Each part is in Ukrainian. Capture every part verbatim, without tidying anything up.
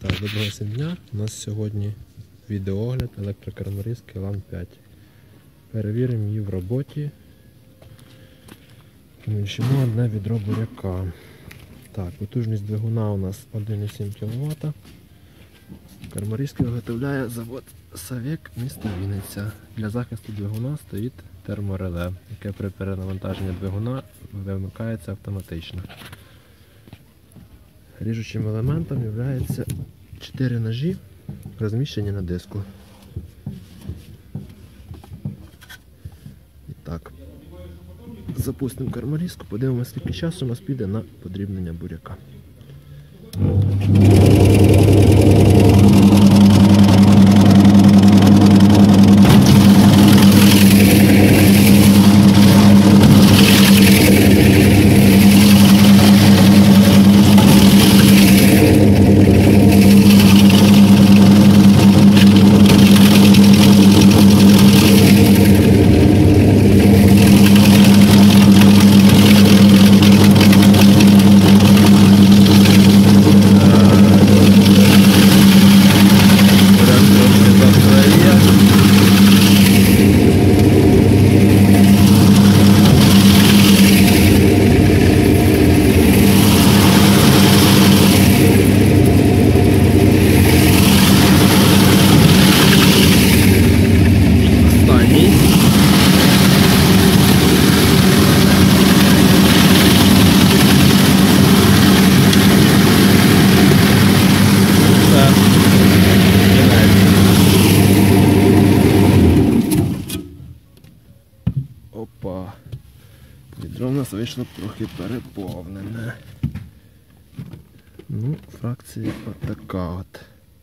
Так, доброго всім дня. У нас сьогодні відеоогляд електрокармарізки Лан п'ять. Перевіримо її в роботі. Поміщимо одне відро буряка. Так, потужність двигуна у нас один і сім кіловата. Кармарізки виготовляє завод Савек, місто Вінниця. Для захисту двигуна стоїть термореле, яке при перенавантаженні двигуна вимикається автоматично. Ріжучим елементом є чотири ножі, розміщені на диску. І так, запустимо кармарізку, подивимося, скільки часу у нас піде на подрібнення буряка. Опа, відро в нас вийшло трохи переповнене. Ну, фракція отака от.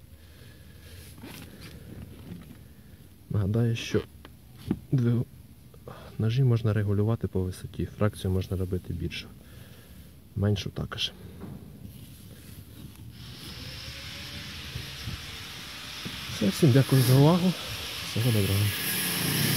Нагадаю, що двиг... ножі можна регулювати по висоті, фракцію можна робити більшу, меншу також. Все, всім дякую за увагу, всього доброго.